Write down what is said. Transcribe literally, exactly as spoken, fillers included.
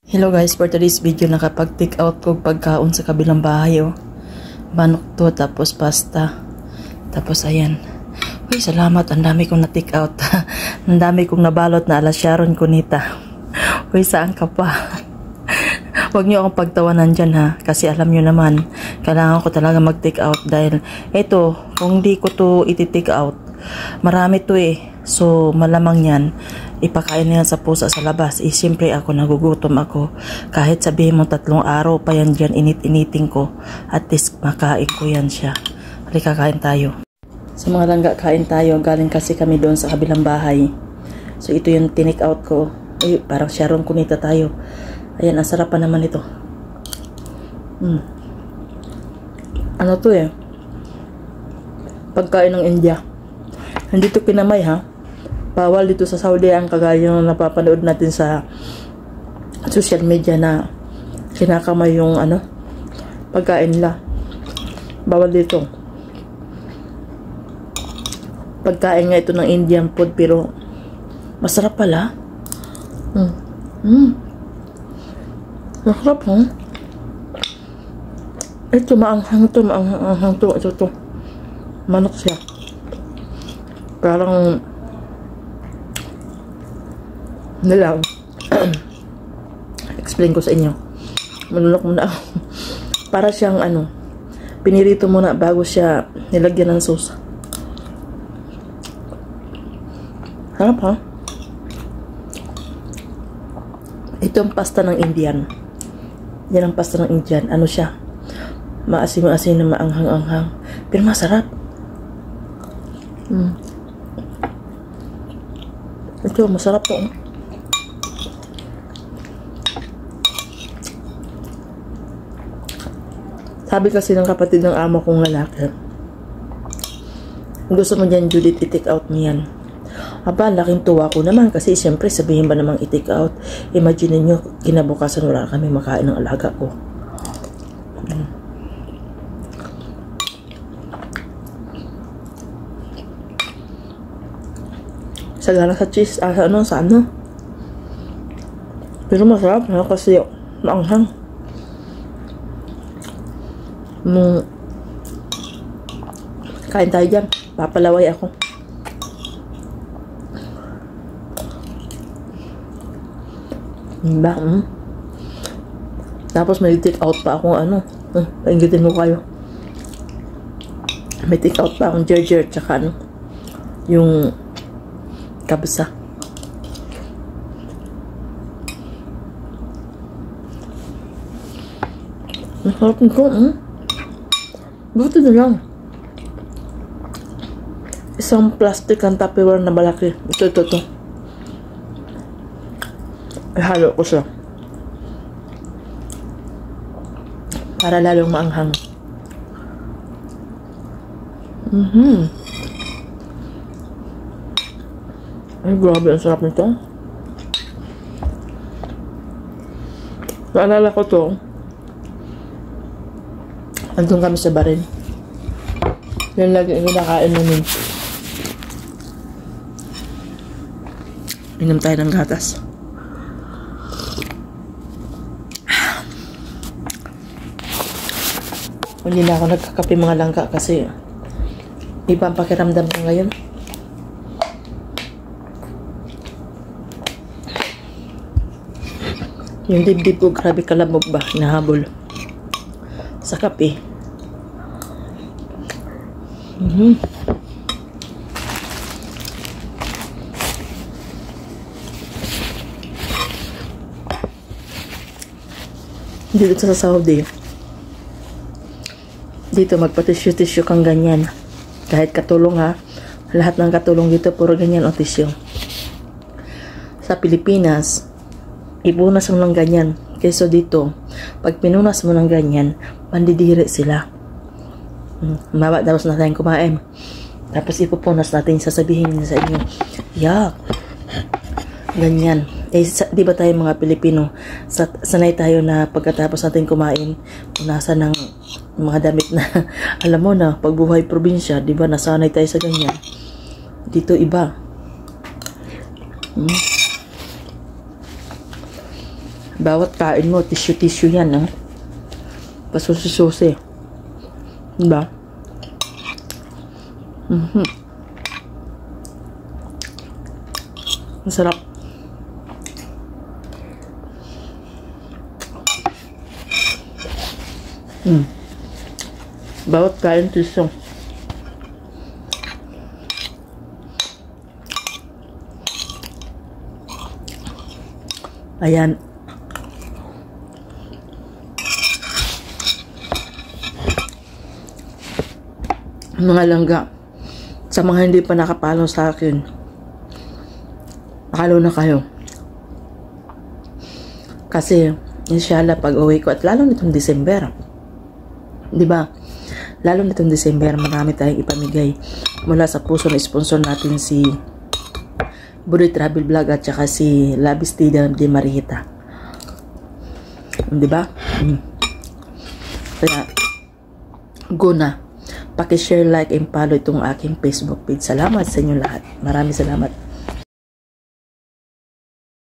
Hello guys, for today's video nakapag-take out ko pagkaon sa kabilang bahay oh. Manok to, tapos pasta. Tapos ayan. Uy, salamat, ang dami kong na-take out. Ang dami kong nabalot na ala Sharon Cunita. Uy, saan ka pa? Huwag niyo akong pagtawanan dyan ha, kasi alam niyo naman, kailangan ko talaga mag-take out dahil eto, kung di ko to iti-take out, marami to eh. So, malamang yan, ipakain nila sa pusa sa labas. Eh, siyempre ako, nagugutom ako. Kahit sabihin mo tatlong araw pa yan dyan, init-initing ko. At least, makain ko yan siya. Halika, kain tayo. Sa mga langga, kain tayo. Galing kasi kami doon sa kabilang bahay. So, ito yung tinake out ko. Ay, parang Sharon Cunita tayo. Ayan, ang sarap pa naman ito. Hmm. Ano to eh? Pagkain ng India. Hindi to kinamay ha. Bawal dito sa Saudi ang kagaya ng napapanood natin sa social media na kinakamay yung ano, pagkain nila. Bawal dito. Pagkain nga ito ng Indian food pero masarap pala. Mm. Mm. Masarap huh? Ito maanghang to, maanghang to. Ito to. Manok siya. Parang nilang explain ko sa inyo. Manunok muna ako. Para siyang ano, pinirito muna bago siya nilagyan ng sauce. Harap ha? Ito ang pasta ng Indian. Yan ang pasta ng Indian. Ano siya? Maasim-maasim na maanghang-anghang. Pero masarap. Hmm. Ito, masarap to. Sabi kasi ng kapatid ng amo kong lalaki, gusto mo dyan, Judith, i-take out mo yan. Aba, laking tuwa ko naman kasi siyempre sabihin ba namang i-take out. Imagine nyo, kinabukasan wala kami makain ng alaga ko. Hmm. Sagana sa cheese, ah, ano, sa ano. Pero masarap, no? Kasi maanghang. Nung kain tayo dyan, papalaway ako. Diba? Mm. Tapos may take out pa akong ano, uh, paingitin mo kayo. May take out pa akong jerjer, tsaka ano, yung kabsa. Masarap nito, hmm? Buti na lang. Isang plastic ang Tupperware na malaki. Ito, ito, ito. Ihalo ko siya. Para lalong maanghang. Mm-hmm. Ay, grabe, ang sarap nito. Naalala ko to. Andun kami sa barin. Yan lagi yung kinakain namin. Inom tayo ng gatas. Hindi na ako nagkakape mga langka kasi iba ang pakiramdam ko ngayon. Yung dibdib ko, grabe kalabog ba, nahabol sa kape. Mm-hmm. Dito sa Saudi, dito magpa-tissue-tissue kang ganyan. Kahit katulong ha, lahat ng katulong dito puro ganyan o tissue. Sa Pilipinas, ipunas mo ng ganyan. Kaysa dito, pag pinunas mo ng ganyan, pandidiri sila. Mawa, tapos na tayong kumain. Tapos ipupunas natin, sasabihin sa inyo, yak, ganyan. Eh, sa, di ba tayo mga Pilipino, sa, sanay tayo na pagkatapos natin kumain, punasan ng mga damit na, alam mo na, pagbuhay probinsya, di ba, nasanay tayo sa ganyan. Dito iba. Hmm. Bawat kain mo, tissue-tissue yan, no? Pasusi-susi. Diba? Mm-hmm. Ang sarap. Mm. Bawat kain, tissue. Ayan. Mga langga, sa mga hindi pa nakapalo sa akin, nakalo na kayo. Kasi, inshallah, pag uwi ko, at lalo nitong December, di ba? Lalo nitong December, marami tayong ipamigay mula sa puso na sponsor natin si Budoy Travel Vlog at saka si Labistida de Marita. Di ba? Mm. Kaya, go na. Paki-share, like, and follow itong aking Facebook page. Salamat sa inyo lahat. Maraming salamat.